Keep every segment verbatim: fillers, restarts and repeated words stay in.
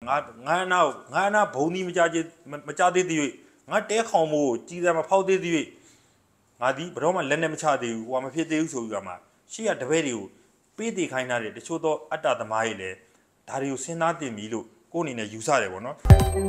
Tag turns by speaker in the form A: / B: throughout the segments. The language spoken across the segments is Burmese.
A: ငါငါနောက်ငါနာဘုံဒီမကြကြမကြသေးသေးငါတဲခေါင်မို့ကြီးစမ်းမဖောက်သေးသေးငါဒီဘတော်မှလက်နဲ့မချသေးဘူးဟိုကမဖြစ်သေးဘူးဆိုပြီးတော့မှရှေ့ကတပည့်တွေကိုပေးတည်ခိုင်းထားတယ်တချို့သောအတ္တသမားတွေလည်းဒါတွေကိုစဉ်းစားတင်ပြီလို့ကိုယ်အနေနဲ့ယူဆတယ်ပေါ့နော်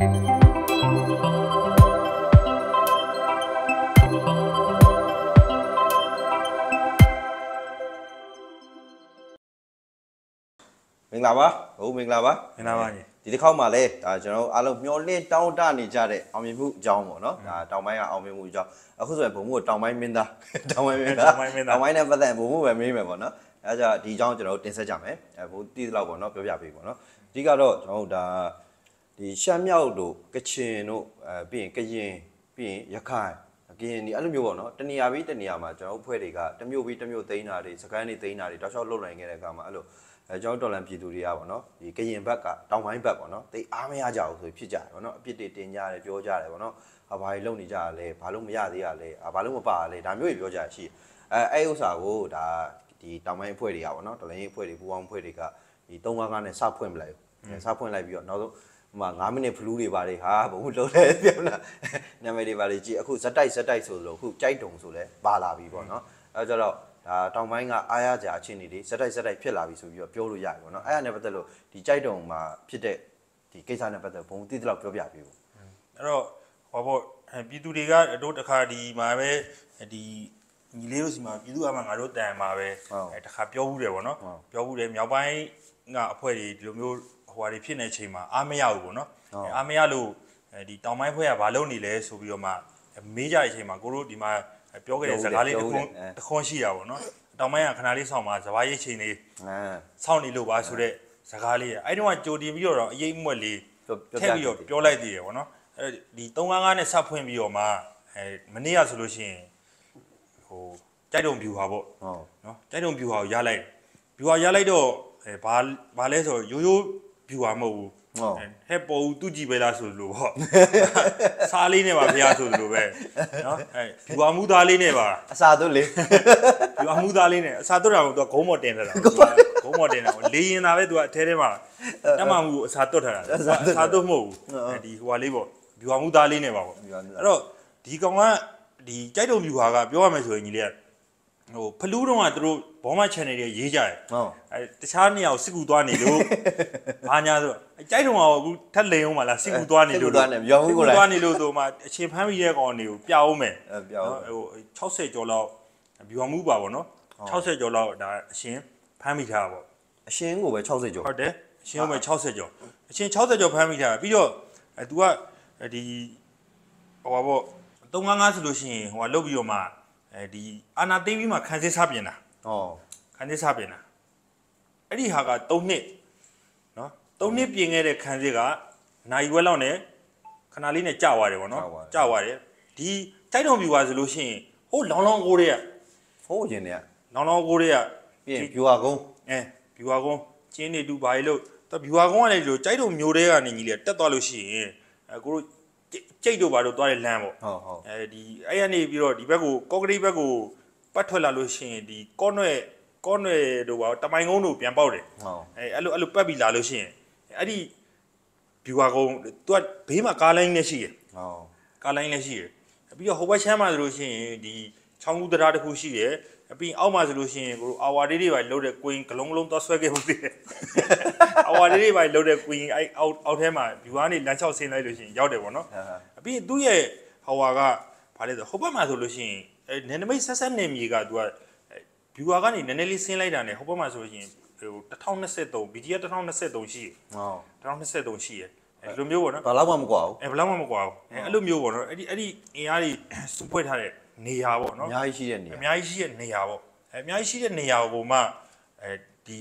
B: မင်္ဂလာပါဟုတ်မင်္ဂလာပါ
A: မင်္ဂလာပါညီ
B: ဒီတစ်ခေါက်မှလည်းဒါကျွန်တော်အားလုံးမျောလင့်တောင်းတနေကြတဲ့အောင်မြင်မှုအကြောင်းပေါ့နော်ဒါတောင်ပိုင်းကအောင်မြင်မှုအကြောင်းအခုဆိုရင်ဘုံမှုတောင်ပိုင်းမင်းသားတောင်ပိုင်းမင်းသားတောင်ပိုင်းနဲ့ပတ်သက်ဘုံမှုပဲမေးမယ်ပေါ့နော်အဲဒါကြောင့်ဒီအကြောင်းကျွန်တော်တင်ဆက်ကြမယ်အဲဘုံတည်သလောက်ပေါ့နော်ပြောပြပေးပေါ့နော်အဓိကတော့ကျွန်တော်တို့ဒါဒီရှမ်းမြောက်တို့ကချင်တို့အဲပြီးရင်ကရင်ပြီးရင်ရခိုင်ကရင်ဒီအဲ့လိုမျိုးပေါ့နော်တနေရာပြီးတနေရာမှာကျွန်တော်တို့ဖွဲ့တွေကတမျိုးပြီးတမျိုးသိမ်းတာတွေစကိုင်းတွေသိမ်းတာတွေတောက်လျှောက်လှုပ်နိုင်ခဲ့တဲ့အခါမှာအဲ့လိုအဲကျွန်တော်တော်လန်ပြည်သူတွေကပေါ့နော်ဒီကရင်ဘက်ကတောင်ပိုင်းဘက်ပေါ့နော်တိတ်အားမရကြဘူးဆိုဖြစ်ကြတယ်ပေါ့နော်အပြစ်တွေတင်ကြတယ်ပြောကြတယ်ပေါ့နော်အဘာတွေလုံနေကြရလဲဘာလို့မရသေးရလဲဘာလို့မပါရလဲဒါမျိုးတွေပြောကြရရှိအဲအဲ့ဥစ္စာကိုဒါဒီတောင်ပိုင်းအဖွဲ့တွေကပေါ့နော်တော်လန်ရေးအဖွဲ့တွေပူပေါင်းအဖွဲ့တွေကဒီသုံးပါးကားနဲ့စဖွင့်ပလိုက်စဖွင့်လိုက်ပြီးတော့နောက်ဆုံးဟိုမှာ9မိနစ်ဖလူးတွေပါတွေဟာဘုံလုံးလဲပြောလားနာမည်တွေပါတွေကြည့်အခုဇက်တိုက်ဇက်တိုက်ဆိုလို့အခုကြိုက်တုံဆိုလဲပါလာပြီပေါ့နော်အဲကြတော့ဒါတောင်ပိုင်းကအားရကြအခြေအနေတွေဇက်တိုက်ဇက်တိုက်ဖြစ်လာပြီဆိုပြီးတော့ပြောလို့ရတယ်ပေါ့နော်အဲ့ဒါနဲ့ပတ်သက်လို့ဒီကြိုက်တုံမှာဖြစ်တဲ့ဒီကိစ္စနဲ့ပတ်သက်ဘုံတိတိလောက်ပြောပြပေးဖို့
A: အဲ့တော့ဟောပေါ့ပြည်သူတွေကတို့တခါဒီမှာပဲဒီညီလေးတို့စီမှာပြည်သူအမှငါတို့တန်မှာပဲအဲတခါပြောဘူးတယ်ပေါ့နော်ပြောဘူးတယ်မြောက်ပိုင်းကအဖွဲ့တွေဒီလိုမျိုးဟိုဟာတွေဖြစ်နေချိန်မှာအားမရဘူးပေါ့နော်အားမရလို့ဒီတောင်ပိုင်းဖွဲ့ကဘာလုပ်နေလဲဆိုပြီးတော့မှမေးကြတဲ့အချိန်မှာကိုတို့ဒီမှာပြောခဲ့တဲ့စကားလေးတစ်ခုတစ်ခွန်းရှိတာပေါ့နော်တောင်ပိုင်းကခဏလေးဆောင်မှာစဘာရိတ်ချိန်လေးစောင့်နေလို့ပါဆိုတဲ့စကားလေးအဲ့တုန်းကကြိုတင်ပြီးတော့အရေးမွက်လေးထည့်ပြီးတော့ပြောလိုက်သေးတယ်ပေါ့နော်အဲဒီသုံးကားကားနဲ့ဆက်ဖွင့်ပြီးတော့မှအဲမနေ့ကဆိုလို့ရှိရင်ဟိုကြိုက်တုံဖြူဟာပေါ့နော်ကြိုက်တုံဖြူဟာကိုရလိုက်ဖြူဟာရလိုက်တော့အဲဘာဘာလဲဆိုရိုးရိုးဖြူဟာမဟုတ်ဘူးဟဲ့ပေါ်ဦးသူကြည့်ပဲလားဆိုလို့ပေါ့စားလေးနဲ့ပါဖះဆိုလို့ပဲနော်အဲဖြူဟာမူသားလေးနဲ့ပါ
B: အစာသွတ်လေ
A: ဖြူဟာမူသားလေးနဲ့အစာသွတ်တာကိုသူကဂုံးမော်တင်ထားတာဂုံးမော်တင်တာလေရင်သားပဲသူကအထဲထဲမှာတမမှုကိုအစာသွတ်ထားတာအစာသွတ်မဟုတ်ဘူးဒီဟိုဟာလေးပေါ့ဖြူဟာမူသားလေးနဲ့ပါပေါ့အဲ့တော့ဒီကောင်ကဒီကြိုက်တုံဖြူဟာကပြောရမယ်ဆိုရင်ညီလေးကဟိုဖလူးတော့ကသူတို့ဘောမ channel တွေရေးကြတယ်ဟုတ်အဲတခြားနေရာကိုစစ်ကူသွားနေလို့ဘာညာဆိုကြိုက်တုံကအခုထက်လိန်အောင်မလားစစ်ကူသွားနေလို့
B: သွားနေပြောဘူးကို
A: လိုက်သွားနေလို့ဆိုမှအချင်းဖမ်းပြီးတဲ့ကောင်တွေကိုပြအောင်မယ်ပြအောင်ဟို60ကျော်လောက်ဗျူဟာမှုပါပေါ့နော်60ကျော်လောက်ဒါအရှင်ဖမ်းမိထားတာပေါ့
B: အရှင်ကိုပဲ60ကျော်
A: ဟုတ်တယ်အရှင်ကိုပဲ60ကျော်အရှင်60ကျော်ဖမ်းမိထားပြီးတော့အဲ तू ကဒီဟိုပါပေါ့သုံးငါးငါးဆိုလို့ရှိရင်ဟိုကလုတ်ပြီးတော့မှအဲဒီအာနာသိမ်းပြီးမှခန်းစစ်စားပြင်တာ
B: ဟော
A: ခန်းစစ်စားပြင်တာအဲ့ဒီဟာက3နှစ်နော်3နှစ်ပြင်ခဲ့တဲ့ခန်းစစ်ကနိုင်ဝက်လောက်နဲ့ခဏလေးနဲ့ကြာသွားတယ်ဗောနော်ကြာသွားတယ်ဒီတိုက်တုံဖြူပါဆိုလို့ရှိရင်ဟိုလောင်လောင်ကိုတွေက
B: ဟိုးရင်တွေက
A: လောင်လောင်ကိုတွေက
B: ပြင်ဖြူဟာကုန်း
A: အဲဖြူဟာကုန်းကျင်းနေတူဘာလို့တော့ဖြူဟာကုန်းကလည်းဒီလိုတိုက်တုံမျိုးတွေကနေကြီးလေတက်သွားလို့ရှိရင်အဲကိုတို့ကြိတ်တို့ဘာလို့သွားတဲ့လမ်းပေါ့
B: ဟုတ်ဟုတ်
A: အဲဒီအဲ့ရနေပြီးတော့ဒီဘက်ကိုကော့ကရိတ်ဘက်ကိုပတ်ထွက်လာလို့ရှိရင်ဒီကော့နွဲ့ကော့နွဲ့တို့ဘာတမိုင်ကုန်းတို့ပြန်ပေါက်တယ်
B: ဟုတ်
A: အဲအဲ့လိုအဲ့လိုပတ်ပြီးလာလို့ရှိရင်အဲ့ဒီဗျူဟာကုန်းသူကဘေးမှာကားလိုင်းနဲ့ရှိတယ်
B: ဟုတ်
A: ကားလိုင်းလည်းရှိတယ်ပြီးတော့ဟိုဘက်ချမ်းမှာဆိုလို့ရှိရင်ဒီချောင်းကူးတရားတစ်ခုရှိတယ်ပြီးအောက်မှာဆိုလို့ရှိရင်ကိုအာဝါလေးတွေပဲလုံးတဲ့ကွင်းဂလုံးဂလုံးသွားဆွဲခဲ့မှုသေးတယ်အာဝါလေးတွေပဲလုံးတဲ့ကွင်းအဲ့အောက်အောက်ထဲမှာဗျူဟာနေလမ်းလျှောက်ဆင်းလိုက်လို့ရှိရင်ရောက်တယ်ပေါ့နော်ပြီးသူ့ရဲ့ဟိုဟာကဘာလဲဆိုဟိုဘက်မှာဆိုလို့ရှိရင်အဲနယ်နိမိတ်ဆက်ဆက်နေမြေကသူကဗျူဟာကနေနည်းနည်းလေးဆင်းလိုက်တာနဲ့ဟိုဘက်မှာဆိုလို့ရှိရင်ဟိုတထောင်နှစ်သုံး ဘီ ဂျီ အက် တထောင်နှစ်သုံးရှိတယ်
B: ဟုတ်
A: တထောင်နှစ်သုံးရှိတယ်အဲလိုမျိုးပေါ့နော်
B: ဘာလို့မှမကွာဘူး
A: အဲဘယ်လောက်မှမကွာဘူးအဲအဲ့လိုမျိုးပေါ့နော်အဲ့ဒီအဲ့ဒီအင်အားကြီးစုဖွဲ့ထားတဲ့နေရာပေါ့နော်
B: အများကြီးရှိတဲ့နေရာ
A: အများကြီးရှိတဲ့နေရာပေါ့အဲအများကြီးရှိတဲ့နေရာကိုမှအဲဒီ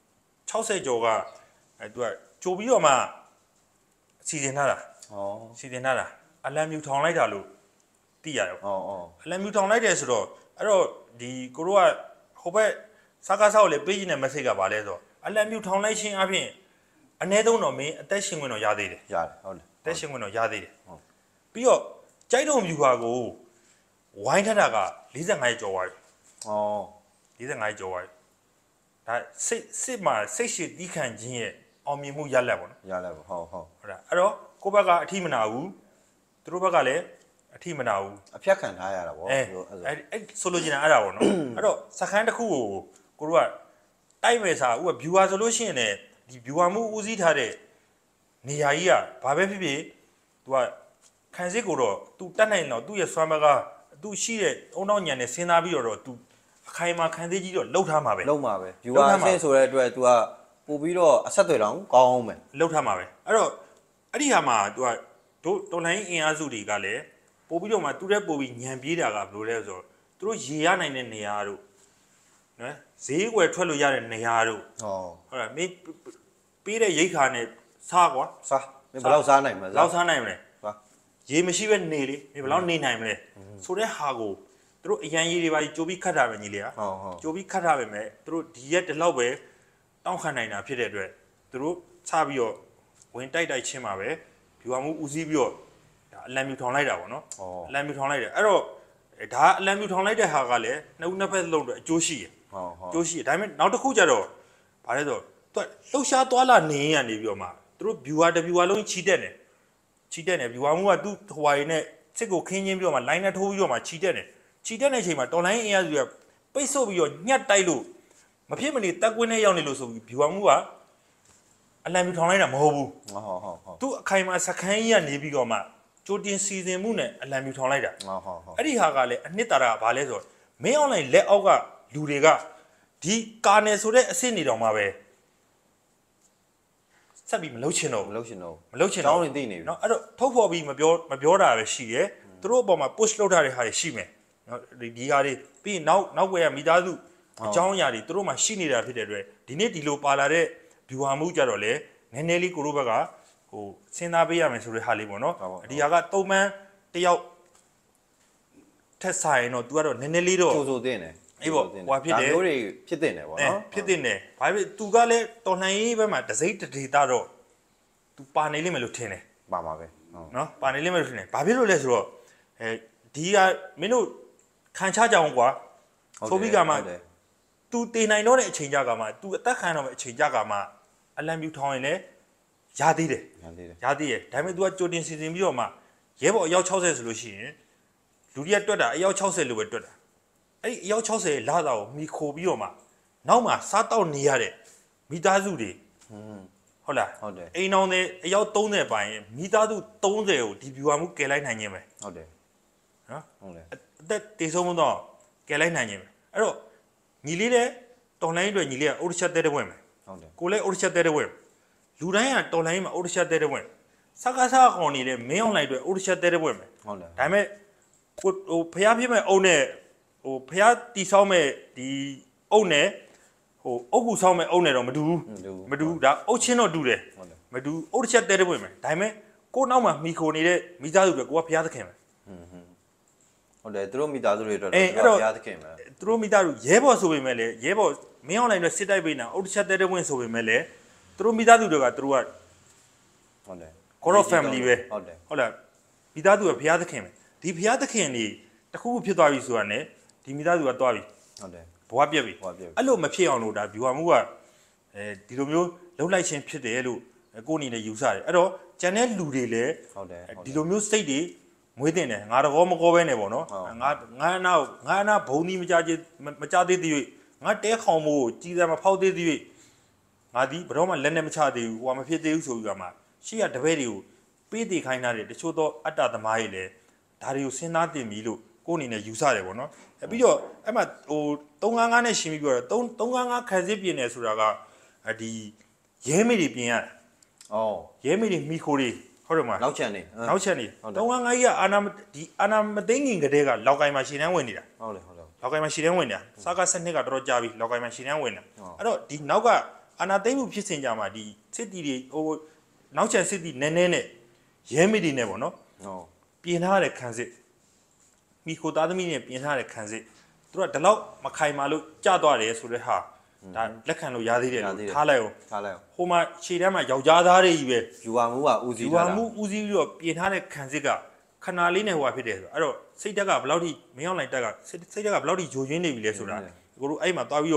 A: 60ကျော်ကအဲသူကကြိုပြီးတော့မှစီစဉ်ထားတာ
B: ဩ
A: စီစဉ်ထားတာအလံမြူထောင်လိုက်တာလို့သိရတယ်
B: ဩဩ
A: အလံမြူထောင်လိုက်တယ်ဆိုတော့အဲ့တော့ဒီကိုတို့ကဟိုဘက်စကားဆောက်လေပေးနေတဲ့ message ကဘာလဲဆိုတော့အလံမြူထောင်လိုက်ခြင်းအပြင်အ ਨੇ သုံးတော့မင်းအသက်ရှင်ဝင်တော့ရသေးတယ်
B: ရတယ်ဟုတ်တယ်
A: အသက်ရှင်ဝင်တော့ရသေးတယ်ဟုတ်ပြီးတော့ကြိုက်တုံမြူဟာကိုဝိုင်းထတာက45ရက်ကျော်သွားပြီ
B: ဩ
A: 45ရက်ကျော်သွားပြီဒါစိတ်စစ်မှာစိတ်ရှိတီးခံခြင်းရဲ့အောင်မြင်မှုရလက်ပေါ့နော်
B: ရလဲပေါ့ဟုတ်ဟုတ်
A: ဟုတ်လားအဲ့တော့ကိုယ့်ဘက်ကအထိမနာဘူးသူတို့ဘက်ကလည်းအထိမနာဘူး
B: အဖြတ်ခံထားရတာပေါ့
A: အဲအဲ့အဲ့ဆိုလိုချင်တာအဲ့ဒါပေါ့နော်အဲ့တော့စခန်းတစ်ခုကိုကိုတို့ကတိုက်မယ်စာဥက viewer ဆိုလို့ရှိရင်လည်းဒီ viewer မှုဦးစီးထားတဲ့နေရာကြီးကဘာပဲဖြစ်ဖြစ် तू ကခံစစ်ကိုတော့ तू တတ်နိုင်တော့သူ့ရဲ့စွမ်းဘက်က तू ရှိတဲ့အုံနောက်ညံနဲ့စဉ်းစားပြီးတော့ तू အခိုင်အမာခံစစ်ကြီးတော့လှုပ်ထားမှာပဲ
B: လုံးမှာပဲ viewer အဆင့်ဆိုတဲ့အတွက် तू ကပို့ပြီးတော့အဆက်တွေတောင်ကောင်းအောင်ပဲ
A: လှုပ်ထားမှာပဲအဲ့တော့အဲ့ဒီဟာမှာ तू ကတို့တော်လိုင်းအင်အားစုတွေကလည်းပို့ပြီးတော့မှသူ့တဲ့ပို့ပြီးညံပြေးတာကဘယ်လိုလဲဆိုတော့သူတို့ရေရနိုင်တဲ့နေရာတို့နော်ဈေးကွယ်ထွက်လို့ရတဲ့နေရာတို့
B: ဟော
A: ဟုတ်လားမင်းပေးတဲ့ရိတ်ခါနဲ့စားကွာ
B: စားမင်းဘယ်လောက်စားနိုင်မလဲ
A: လောက်စားနိုင်မလဲ
B: စား
A: ရေမရှိပဲနေလေမင်းဘယ်လောက်နေနိုင်မလဲဆိုတဲ့ဟာကိုသူတို့အရန်ကြီးတွေပါကြိုးပြီးခတ်တာပဲညီလေးဟာ
B: ဟုတ်ဟုတ်
A: ကြိုးပြီးခတ်တာပဲမဲ့သူတို့ဒီရက်တလောက်ပဲတောင်းခံနိုင်တာဖြစ်တဲ့အတွက်သူတို့ချပြီးတော့ဝင်တိုက်တိုက်ချင်းမှာပဲဖြူအောင်မှုဦးစီးပြီးတော့ဒါအလံမြူထောင်လိုက်တာပေါ့နော်
B: ဟော
A: အလံမြူထောင်လိုက်တယ်အဲ့တော့ဒါအလံမြူထောင်လိုက်တဲ့ဟာကလည်းနှစ်ဦးနှစ်ဖက်လုံးတော့အကျိုးရှိရ
B: ဟုတ်ဟုတ်
A: ကျိုးရှိတယ်ဒါပေမဲ့နောက်တစ်ခုကျတော့ဗါလဲဆိုသူလှုပ်ရှားသွားလာနေရနေပြီးတော့မှသူတို့ viewer တ viewer လုံးချီတက်တယ်ချီတက်တယ် viewer မှုကသူ့ဟွာရည်နဲ့စစ်ကိုခင်းချင်းပြီးတော့မှ line နဲ့ထိုးပြီးတော့မှချီတက်တယ်ချီတက်တဲ့အချိန်မှာ တော်လိုင်းအင်အားစုကပိတ်ဆို့ပြီးတော့ညှက်တိုက်လို့မဖြစ်မနေတက်ကွင်းနဲ့ရောက်နေလို့ဆိုပြီး viewer မှုကအလံမြူထောင်လိုက်တာမဟုတ်ဘူး
B: ဟုတ်ဟုတ်ဟုတ်
A: သူအခိုင်အမာစခန်းကြီးကနေပြီးတော့မှကြိုတင်စီစဉ်မှုနဲ့အလံမြူထောင်လိုက်တာ
B: ဟုတ်ဟုတ်ဟုတ်
A: အဲ့ဒီဟာကလည်းအနှစ်သာရကဘာလဲဆိုတော့မင်းအွန်လိုင်းလက်အောက်ကလူတွေကဒီကာနယ်ဆိုတဲ့အဆင့်နေတောင်မှပဲဆက်ပြီးမလုပ်ချင်တော့
B: မလုပ်ရှင်တော့
A: မလုပ်ချင်
B: တော
A: တော့
B: င်းနေသိနေပြီ
A: เนาะအဲ့တော့ထုတ်ဖော်ပြီးမပြောမပြောတာပဲရှိတယ်သူတို့အပေါ်မှာ push လုပ်ထားတဲ့ဟာတွေရှိမယ်เนาะဒီဒီဟာတွေပြီးရင်နောက်နောက်ွယ်ကမိသားစုအကြောင်းအရာတွေသူတို့မှာရှိနေတာဖြစ်တဲ့အတွက်ဒီနေ့ဒီလိုပါလာတဲ့ viewer မှုကြတော့လေနည်းနည်းလေးကိုတို့ဘက်ကဟိုစဉ်းစားပေးရမယ်ဆိုတဲ့ဟာလေးပေါ့เนาะဒီဟာကတုံးမှန်းတယောက်ထက်ဆိုင်တော့ तू ကတော့နည်းနည်းလေးတော့
B: ကြိုးစိုးတင်တယ်
A: အေးပေါ့ဟွာဖြစ်တယ်
B: ဒါမျိုးတွေဖြစ်တင်တယ်ပေါ့နော်
A: ဖြစ်တင်တယ်ဘာဖြစ် तू ကလည်းတော်လှန်ရေးဘက်မှာတစိမ့်တဒေတာတော့ तू ပါနေလိမ့်မယ်လို့ထင်တယ်
B: ပါမှာပဲဟုတ်
A: နော်ပါနေလိမ့်မယ်လို့ထင်တယ်ဘာဖြစ်လို့လဲဆိုတော့အဲဒီကမင်းတို့ခံချကြအောင်ကွာဆိုပြီးကမှ तू တည်နိုင်တော့တဲ့အချိန်ကြကမှ तू အသက်ခံတော့မယ့်အချိန်ကြကမှအလံပြူထောင်းရင်လည်းရသေးတယ်
B: ရသေးတယ်
A: ရသေးတယ်ဒါပေမဲ့ तू ကကြိုတင်စီစဉ်ပြီးတော့မှရဲဘော်အယောက်၆၀ဆိုလို့ရှိရင်လူတွေကတွက်တာအယောက်၆၀လို့ပဲတွက်တာအဲ့ဒီအယောက်၆၀လာတာကိုမိခိုပြီးတော့မှနောက်မှစားတောက်နေရတဲ့မိသားစုတွေ
B: อืม
A: ဟုတ်လား
B: ဟုတ်တယ်
A: အိမ်အောင်တဲ့အယောက်၃၀ပိုင်းမိသားစု၃၀ကိုဒီ viewer မှုကယ်လိုက်နိုင်ခြင်းပဲ
B: ဟုတ်တယ်
A: နော်
B: ဟုတ်တယ်
A: အသက်တေဆုံးမတော့ကယ်လိုက်နိုင်ခြင်းပဲအဲ့တော့ညီလေးတဲ့တော်လိုင်းတွေညီလေးကအိုဒချက်တဲ့တဲ့ဝင်မယ်
B: ဟုတ်တယ်
A: ကိုလည်းအိုဒချက်တဲ့တဲ့ဝင်လူတိုင်းကတော်လိုင်းမှာအိုဒချက်တဲ့တဲ့ဝင်စကားစားကောင်နေတဲ့မင်းအောင်လိုက်တွေအိုဒချက်တဲ့တဲ့ဝင်မယ်
B: ဟုတ်တယ်
A: ဒါပေမဲ့ဟိုဟိုဖျားပြမဲ့အုံနဲ့ဟိုဖျားတီဆောင်းမဲ့ဒီအုံနဲ့ဟိုအုတ်ကူဆောင်းမဲ့အုံနဲ့တော့မတူဘူးမတူဘူးဒါအုတ်ချင်းတော့တူတယ်
B: ဟုတ်တယ်
A: မတူအုတ်တစ်ချက်တဲတဲ့ဝင်မယ်ဒါပေမဲ့ကိုနောက်မှာမိခိုနေတဲ့မိသားစုတွေကိုကဘုရားသခင်ပဲ
B: อืมဟုတ်တယ်သူတို့မိသားစုတွေအတွက်
A: အဲ
B: တော့
A: အဲ့တော့
B: ဘုရားသခင်ပဲ
A: သူတို့မိသားစုရဲဘော်ဆိုပေမဲ့လည်းရဲဘော်မင်းအောင်လိုင်းတွေစစ်တိုက်ပေးနေတာအုတ်တစ်ချက်တဲတဲ့ဝင်ဆိုပေမဲ့လည်းသူတို့မိသားစုတွေကသူတို့က
B: ဟုတ်တယ်
A: God of family ပဲ
B: ဟုတ်တယ်
A: ဟုတ်လားမိသားစုကဘုရားသခင်ပဲဒီဘုရားသခင်တွေတစ်ခုခုဖြစ်သွားပြီဆိုတာ ਨੇ ဒီမိသားစုကသွားပြီ
B: ဟုတ်တယ်
A: ဘဝပြက်ပြီ
B: ဘဝပြက်ပြီ
A: အဲ့လိုမဖြစ်အောင်လို့ဒါ viewer မှုကအဲဒီလိုမျိုးလှုပ်လိုက်ခြင်းဖြစ်တယ်လို့ကိုယ်အနေနဲ့ယူဆတယ်အဲ့တော့ကျန်တဲ့လူတွေလည်း
B: ဟုတ်တယ်ဟုတ်
A: ဒီ
B: တယ်
A: လိုမျိုးစိတ်တွေမွေးတင်တယ်ငါတော့မကောပဲနဲ့ပေါ့နော်
B: ဟုတ်
A: ငါငါနာငါနာဘုံဒီမကြသေးမကြသေးသေး၍ငါတဲခေါင်မို့ကြီးစံမဖောက်သေးသေး၍ငါဒီဘယ်တော့မှလက်နဲ့မချသေးဘူးဟိုကမဖြစ်သေးဘူးဆိုပြီးတော့မှရှေ့ကတပည့်တွေကိုပေးတည်ခိုင်းတာတွေတချို့သောအတ္တသမားတွေလည်းဒါတွေကိုစဉ်းစားတင်ပြီလို့ကိုယ်အနေနဲ့ယူဆတယ်ပေါ့နော်အဲပြီးတော့အဲ့မှာဟို၃၅၅နဲ့ရှင်းပြီးပြောတော့၃၅၅ခံစစ်ပြင်နေဆိုတာကဒီရဲမေတွေပြင်ရတာ
B: ဩ
A: ရဲမေတွေမိခိုတွေဟုတ်တယ်မလား
B: နောက်ချန်နေ
A: နောက်ချက်နေ၃၅၅ကြီးကအာနာဒီအာနာမသိငင်ကလေးကလောက်ကိုင်းမှာရှင်းတန်းဝင်နေတာ
B: ဟုတ်တယ်ဟုတ်တယ်
A: လောက်ကိုင်းမှာရှင်းတန်းဝင်နေတာစကားစနစ်ကတော်တော်ကြာပြီလောက်ကိုင်းမှာရှင်းတန်းဝင်နေတာအဲ့တော့ဒီနောက်ကအာနာသိမ့်မှုဖြစ်စဉ်ကြမှာဒီစစ်တီတွေဟိုနောက်ချက်စစ်တီနည်းနည်းနဲ့ရဲမေတွေနဲ့ပေါ့နော်
B: ဟုတ်
A: ပြင်ထားတဲ့ခံစစ်မိခိုသားသမီးနဲ့ပြင်ထားတဲ့ခံစစ်သူကဒီလောက်မခိုင်မာလို့ကြသွားတယ်ဆိုတဲ့ဟာဒါလက်ခံလို့ရသေးတယ်လို့ထားလိုက်အောင်
B: ထားလိုက်အောင်
A: ဟိုမှာခြေတန်းမှာယောက်ျားသားတွေကြီးပဲ
B: ယူဝမှုကဦးစီး
A: ယူ
B: ထား
A: ဝါ
B: တာ
A: မှုဦးစီးပြီးတော့ပြင်ထားတဲ့ခံစစ်ကခဏလေးနဲ့ဟိုဖြစ်တယ်ဆိုအဲ့တော့စိတ်တက်ကဘယ်လောက်ထိမင်းအောင်လိုက်တက်ကစိတ်တက်ကဘယ်လောက်ထိဂျိုရင်းနေပြီလဲဆိုတာကိုတို့အဲ့မှာသွားပြီးတော့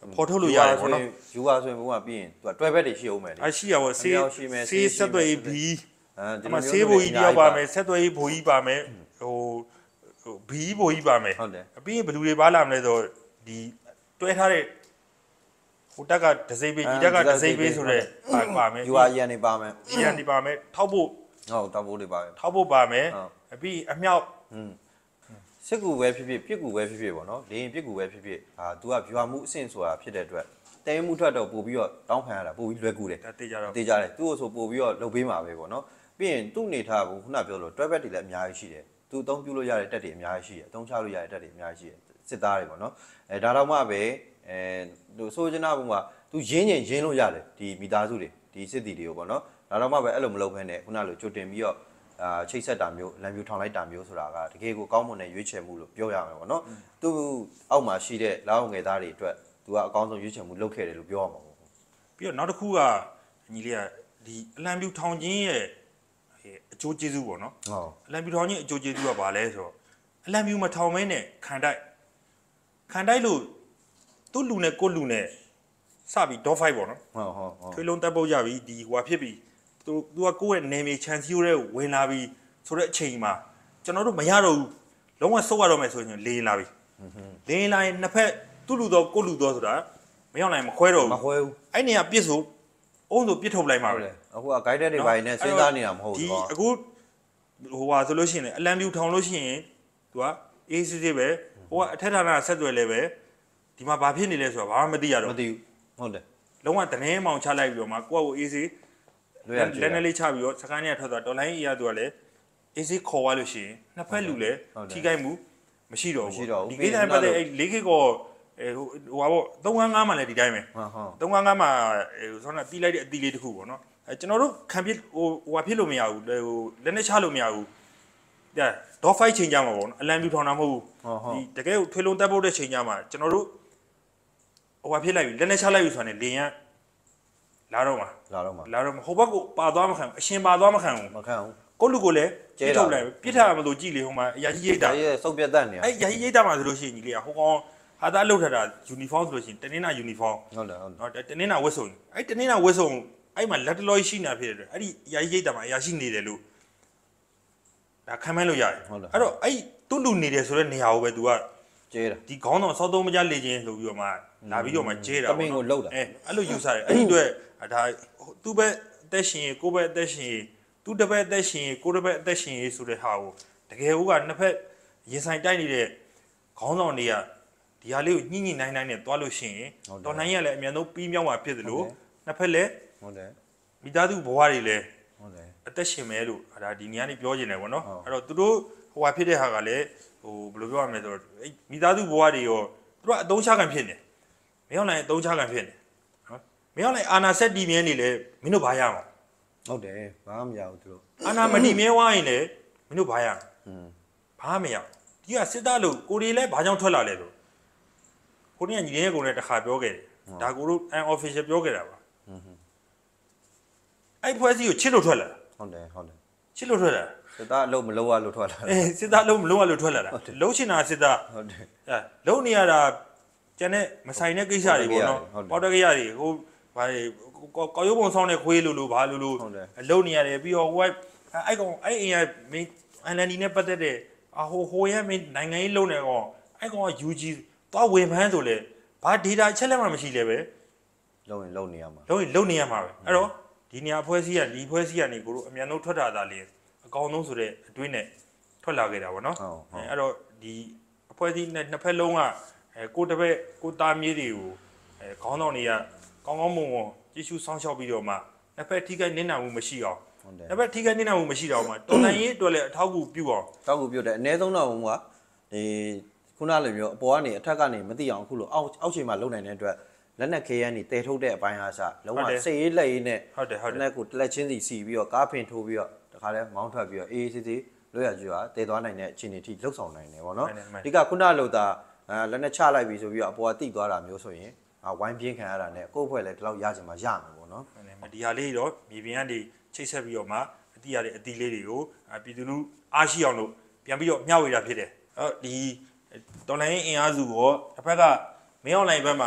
A: ဖော်ထုတ်လို့ရတယ်ပေါ့နော်
B: ယူပါဆိုရင်ဘုံကပြီးရင်သူကတွဲဘက်တွေရှိအောင်မယ်လေ
A: အရှိရပေါ့ဆေးဆေးဆက်သွယ်ရေးဘီအဲဒီမှာဆေးဘိုကြီးတယောက်ပါမယ်ဆက်သွယ်ရေးဘိုကြီးပါမယ်ဟိုဟိုဘီဘိုကြီးပါမယ်ဟုတ်တယ်ပြီးရင်ဘယ်လူတွေပါလာမလဲဆိုဒီတွဲထားတဲ့ဟိုတက်ကဒစိပေးဒီတက်ကဒစိပေးဆိုတော့ပါမယ်
B: ယူအာရန်နေပါမယ်
A: ရန်နေပါမယ်ထောက်ဖို့
B: ဟုတ်တောက်ဖို့တွေပါမယ်
A: ထောက်ဖို့ပါမယ်ပြီးအမြောက်
B: စစ်ကူပဲဖြစ်ဖြစ်ပြစ်ကူပဲဖြစ်ဖြစ်ပေါ့နော်လေရင်ပြစ်ကူပဲဖြစ်ဖြစ်အာ तू ကဗျူဟာမှုအဆင့်ဆိုတာဖြစ်တဲ့အတွက်တဲမှုထွက်တော့ပို့ပြီးတော့တောင်းခံရတာပို့ပြီးလွယ်ကူတယ်
A: တေးကြတော့
B: တေးကြတယ်သူ့ကိုဆိုပို့ပြီးတော့လှုပ်ပေးမှာပဲပေါ့နော်ပြီးရင်သူ့နေထားဘူးခုနပြောလို့တွဲဘက်တွေလည်းအများကြီးရှိတယ်သူအသုံးပြုလို့ရတဲ့တက်တွေအများကြီးရှိတယ်အသုံးချလို့ရတဲ့တက်တွေအများကြီးရှိတယ်စစ်သားတွေပေါ့နော်အဲဒါတော့မှပဲအဲသူဆိုချင်တာဘုံကသူရင်းရင်ရင်းလို့ရတယ်ဒီမိသားစုတွေဒီစစ်တီတွေကိုပေါ့နော်ဒါတော့မှပဲအဲ့လိုမလုပ်ဘဲနဲ့ခုနလိုကြိုတင်ပြီးတော့အာချိတ်ဆက်တာမျိုးလမ်းပြူထောင်လိုက်တာမျိုးဆိုတာကတကယ်ကိုကောင်းမွန်တဲ့ရွေးချယ်မှုလို့ပြောရမှာပေါ့နော်သူ့အောက်မှာရှိတဲ့လောက်ငယ်သားတွေအတွက်သူကအကောင်းဆုံးရွေးချယ်မှုလုပ်ခဲ့တယ်လို့ပြောရမှာပေါ့
A: ပြီးတော့နောက်တစ်ခုကညီလေးကဒီအလံပြူထောင်ချင်းရဲ့အကျိုးကျေးဇူးပေါ့နော်ဟုတ်အလံပြူထောင်ချင်းအကျိုးကျေးဇူးကဘာလဲဆိုတော့အလံပြူမထောင်မဲနဲ့ခံတိုက်ခံတိုက်လို့သူ့လူနဲ့ကိုလူနဲ့စပြီး dot five ပေါ့နော်
B: ဟုတ်ဟုတ်ဟုတ်
A: ထွေးလုံးတက်ပုတ်ရပြီဒီဟိုဟာဖြစ်ပြီသူသူကကိုယ့်ရဲ့နေမြေချန်စီယိုတဲ့ဝင်လာပြီဆိုတဲ့အချိန်မှာကျွန်တော်တို့မရတော့ဘူးလုံးဝဆုတ်ရတော့မယ်ဆိုရင်လေရင်လာပြီလေရင်လာရင်နှစ်ဖက်သူ့လူတော့ကိုယ့်လူတော့ဆိုတာမရောက်နိုင်မခွဲတော့ဘူး
B: မခွဲဘူး
A: အဲ့နေရာပြစ်ဆိုအုံးဆိုပြစ်ထုတ်လိုက်မှာပဲ
B: အခုက guide တွေပိုင်းနဲ့စဉ်းစားနေတာမဟုတ်ဘူး
A: ဒီအခုဟိုဟာဆိုလို့ရှိရင်အလံပြူထောင်လို့ရှိရင်သူကအေးစစ်စစ်ပဲဟိုကအထက်ဌာနဆက်သွယ်လဲပဲဒီမှာဘာဖြစ်နေလဲဆိုတာဘာမှမသိရတော့
B: မသိဘူးဟုတ်တယ်
A: လုံးဝတနေမောင်ချလိုက်ပြီးတော့မှကိုယ့်ကိုအေးစစ်လက်နဲ့လေးချပြီးတော့စကိုင်းနဲ့ထွက်သွားတော်လိုင်းအရာသူကလည်းအေးစစ်ခေါ်သွားလို့ရှိရင်နှစ်ဖက်လူလည်းထိခိုက်မှုမရှိတော့ဘူးဒီကိစ္စနဲ့ပတ်သက်အဲ့လေးခေတ်ကောဟိုဟိုပါပေါ့သုံးခန်းငါးမှာလည်းဒီတိုင်းပဲ
B: ဟုတ်ဟုတ်
A: သုံးခန်းငါးမှာဟိုဆောင်းတာတီးလိုက်တဲ့အတီးလေးတစ်ခုပေါ့နော်အဲကျွန်တော်တို့ခံပြဟိုဟိုဟာဖြစ်လို့မရဘူးဟိုလက်နဲ့ချလို့မရဘူးဒါတော့ fight ချိန်ကြမှာပေါ့နော်အလံပြူထောင်တာမဟုတ်ဘူးဒီတကယ်ကိုထွေးလုံးတက်ဖို့တဲ့ချိန်ကြမှာကျွန်တော်တို့ဟိုဟာဖြစ်လိုက်ပြီလက်နဲ့ချလိုက်ပြီဆိုရင်လေရင်လာတော့မှာ
B: လာတော့မှာ
A: လာတော့မှာဟိုဘက်ကိုပါသွားမခံအရှင်ပါသွားမခံဘူး
B: မခံဘူး
A: ကိုလူကိုလည်းပြစ်ထုတ်လိုက်ပြစ်ထားမှမလို့ကြည်လေဟိုမှာအရာကြီးရိတ်တာ
B: ရဲ့စုပ်ပြတ်တက်နေ
A: အဲ့အရာကြီးရိတ်တာမှာဆိုလို့ရှိရင်ကြီးလေဟိုကောင်ဟာသားလှုပ်ထတာယူနီဖောင်းဆိုလို့ရှိရင်တနင်္လာယူနီဖောင်း
B: ဟုတ်တယ်ဟုတ်
A: တယ်တနင်္လာဝတ်စုံအဲ့တနင်္လာဝတ်စုံအဲ့မှာလက်တလောရှိနေတာဖြစ်တယ်အဲ့ဒီအရာကြီးရိတ်တာမှာအရာရှိနေတယ်လို့ဒါခံမဲလို့ရတယ်အဲ့တော့အဲ့တွတ်လူနေတယ်ဆိုတဲ့နေရာကိုပဲ तू က
B: ကျဲတာ
A: ဒီခေါင်းတော်စောသုံးမကြလေချင်းဆိုပြီးတော့မှလာပြီးတော့မှကျဲတာ
B: တမင်ကိုလှုပ်တာ
A: အဲအဲ့လိုယူဆတယ်အဲ့ဒီအတွက်ဒါသူ့ဘက်အသက်ရှင်ကိုယ့်ဘက်အသက်ရှင်သူ့တစ်ဘက်အသက်ရှင်ကိုယ့်တစ်ဘက်အသက်ရှင်ဆိုတဲ့ဟာကိုတကယ်ဟုတ်ကနှစ်ဖက်ရင်ဆိုင်တိုက်နေတဲ့ခေါင်းဆောင်တွေကဒီဟာလေးကိုညှိညှိနိုင်နိုင်နဲ့တွားလို့ရှိရင်တော်နိုင်ရလည်းအမြန်ဆုံးပြီးမြောက်မှာဖြစ်တယ်လို့နှစ်ဖက်လည်း
B: ဟုတ်တယ်
A: မိသားစုဘဝတွေလည်း
B: ဟုတ်တယ်
A: အသက်ရှင်မဲလို့ဒါဒီနေရာနေပြောချင်တယ်ဗောနော်အဲ့တော့သူတို့ဟိုဟာဖြစ်တဲ့ဟာကလည်းဟိုဘယ်လိုပြောရမလဲဆိုတော့မိသားစုဘဝတွေရောသူတို့အတုံးချခံဖြစ်နေမရောက်နိုင်အတုံးချခံဖြစ်နေနော်မရောက်နိုင်အာနာဆက်တီမြဲနေလေမင်းတို့ဘာရမှာ
B: ဟုတ်တယ်ဘာမှမရဘူးသူတို့
A: အာနာမတီမြဲဝိုင်းလေမင်းတို့ဘာရอืมဘာမရဒီကစစ်သားလို့ကိုရီလည်းဘာကြောင့်ထွက်လာလဲဆိုကိုရီကညီလေးကုန်းနဲ့တခါပြောခဲ့တယ်ဒါကိုတို့ an official ပြောခဲ့တာပါอืมအဲ့ဖွဲ့စည်းကိုချစ်လို့ထွက်လာ
B: ဟုတ်တယ်ဟုတ်တယ်
A: ချစ်လို့ထွက်လာ
B: စစ်သားအလုံးမလုံးရလို့ထွက်လာ
A: အေးစစ်သားလုံးမလုံးရလို့ထွက်လာတာလုံးချင်တာစစ်သား
B: ဟုတ်တယ်
A: အဲလုံးနေရတာကျန်တဲ့မဆိုင်တဲ့ကိစ္စတွေပေါ့နော်ပေါ်တကရတွေဟိုဘာကောက်ရုပ်ပုံဆောင်တဲ့ခွေးလိုလိုဘာလိုလိုလုံးနေရတယ်ပြီးတော့ဟိုအဲ့ကောင်အဲ့အင်ရမင်းအန်လန်ဒီနဲ့ပတ်သက်တဲ့အဟိုဟိုရမင်းနိုင်ငံရေးလုံးနေကောင်အဲ့ကောင်က ယူ ဂျီ သွားဝင်မှန်းဆိုလေဘာ data ချက်လက်မှမရှိလဲပဲ
B: လုံးရင်လုံးနေရမှာ
A: လုံးရင်လုံးနေရမှာပဲအဲ့တော့ဒီနေရာအဖွဲ့အစည်းကဒီအဖွဲ့အစည်းကနေကိုတို့အမြန်ဆုံးထွက်တာသာလေအကောင်းဆုံးဆိုတဲ့အတွင်းနဲ့ထွက်လာခဲ့တာပေါ့နော်အဲအဲ့တော့ဒီအဖွဲ့အစည်းနဲ့နှစ်ဖက်လုံးကအဲကိုတပည့်ကိုသားမြေးတွေကိုအဲခေါင်းဆောင်တွေကကောင်းကောင်းမွန်မွန်ကြည့်ရှုစောင့်ရှောက်ပြီးတော့မှနှစ်ဖက်ထိခိုက်နစ်နာမှုမရှိအောင်နှစ်ဖက်ထိခိုက်နစ်နာမှုမရှိတော့မှတော်လိုင်းရေးအတွက်လည်းအထောက်အကူပြုအောင်
B: အထောက်အကူပြုတယ်အနည်းဆုံးတော့ဟိုကဒီခုနလိုမျိုးအပေါ်ကနေအထက်ကနေမသိအောင်အခုလိုအောက်အောက်ခြေမှာလုံနိုင်တဲ့အတွက်လက်နက်ခဲယမ်းတွေတည်ထုတ်တဲ့အပိုင်းအားစလုံးဝစိတ်ရေးလက်ရေးနဲ့
A: ဟုတ်တယ်ဟုတ်တယ်
B: လက်ကိုတလက်ချင်းစီစီပြီးတော့ကားဖင်ထိုးပြီးတော့တခါလဲမောင်းထွက်ပြီးတော့အေးအေးဆေးဆေးလွတ်ရကြွားတည်သွားနိုင်တဲ့အခြေအနေထိလှုပ်ဆောင်နိုင်တယ်ပေါ့နော်ဒီကခုနလိုသာလက်နဲ့ချလိုက်ပြီဆိုပြီးတော့အပေါ်ကတိသွားတာမျိုးဆိုရင်ဝိုင်းပြင်းခံရတာနဲ့ကိုယ့်အဖွဲ့လည်းဒီလောက်ရချင်မှရမယ်ပေါ့နော်
A: ဒီဟာလေးတော့မြေပြင်ကနေချိတ်ဆက်ပြီးတော့မှအတီးရတဲ့အတီးလေးတွေကိုပြည်သူလူအားရှိအောင်လို့ပြန်ပြီးတော့မျှဝေတာဖြစ်တယ်အဲ့ဒီတော်လိုင်းအင်အားစုရောတစ်ဖက်ကမင်းအွန်လိုင်းဘက်မှာ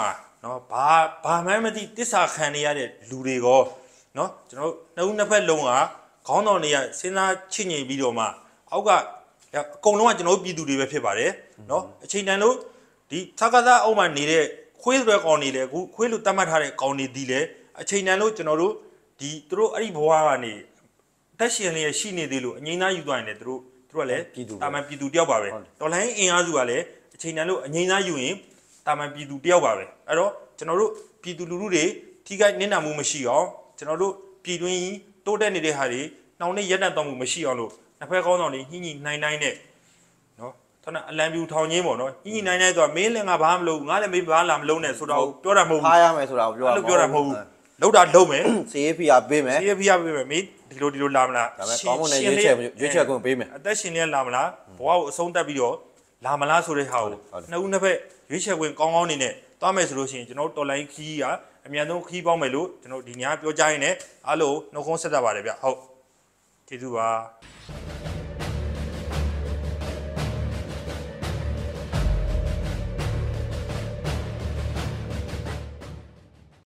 A: နော်ဘာဘာမှမသိတစ္ဆာခံနေရတဲ့လူတွေကောနော်ကျွန်တော်တို့နှစ်ဦးနှစ်ဖက်လုံးကခေါင်းတော်တွေကစဉ်းစားချင့်ငြိမ်ပြီးတော့မှအောက်ကအကုန်လုံးကကျွန်တော်တို့ပြည်သူတွေပဲဖြစ်ပါတယ်နော်အချိန်တန်လို့ဒီသက္ကသအုပ်မှနေတဲ့ခွေးတွေကောင်နေလေအခုခွေးလူတတ်မှတ်ထားတဲ့ကောင်နေသည်လေအချိန်တန်လို့ကျွန်တော်တို့ဒီသူတို့အဲ့ဒီဘဝကနေတက်ရှင်လေးရှိနေသေးလို့အငိမ့်သားယူသွားရင်လည်းသူတို့သူတို့ကလည်းတာမန်ပြည်သူတယောက်ပါပဲတော်လိုင်းအင်အားစုကလည်းအချိန်တန်လို့အငိမ့်သားယူရင်တာမန်ပြည်သူတယောက်ပါပဲအဲ့တော့ကျွန်တော်တို့ပြည်သူလူထုတွေထိခိုက်နစ်နာမှုမရှိအောင်ကျွန်တော်တို့ပြည်တွင်းတိုးတက်နေတဲ့ဟာတွေနှောင်နဲ့ရက်တန့်တော်မှုမရှိအောင်လို့နှစ်ဖက်ကောင်းဆောင်တွေညှိညှိနိုင်နိုင်နဲ့နော်ထောက်အလံပြူထောင်ချင်းပေါ့နော်ညှိညှိနိုင်နိုင်ဆိုတာမင်းလည်းငါဘာမှမလုပ်ငါလည်းမင်းဘာလာမလုပ်နဲ့ဆိုတော့ပြောတာမဟုတ်ဘူး
B: ထားရမယ်ဆိုတာကိုပြောတာ
A: အဲ့လိုပြောတာမဟုတ်ဘူးလောက်တာလုံးမယ်
B: စီအေးဖီယာပေးမယ်
A: စီအေးဖီယာပေးမယ်မင်းဒီလိုဒီလိုလာမလား
B: ဒါပေမဲ့ကောင်းမွန်တဲ့ရွေးချယ်ရွေးချယ်ခွင့်ပေးမယ်
A: အသက်ရှင်လေးလာမလားဘဝကိုအဆုံးသတ်ပြီးတော့လာမလားဆိုတဲ့ဟာကိုနှစ်ဦးနှစ်ဖက်ရွေးချယ်ခွင့်ကောင်းကောင်းနေနဲ့သွားမယ်ဆိုလို့ရှိရင်ကျွန်တော်တို့တော်လိုင်းခီးကအမြန်ဆုံးခီးပေါင်းမယ်လို့ကျွန်တော်ဒီညပြောကြရင်လည်းအားလုံးနှုတ်ခွန်းဆက်တတ်ပါတယ်ဗျဟုတ်ကျေးဇူးပါ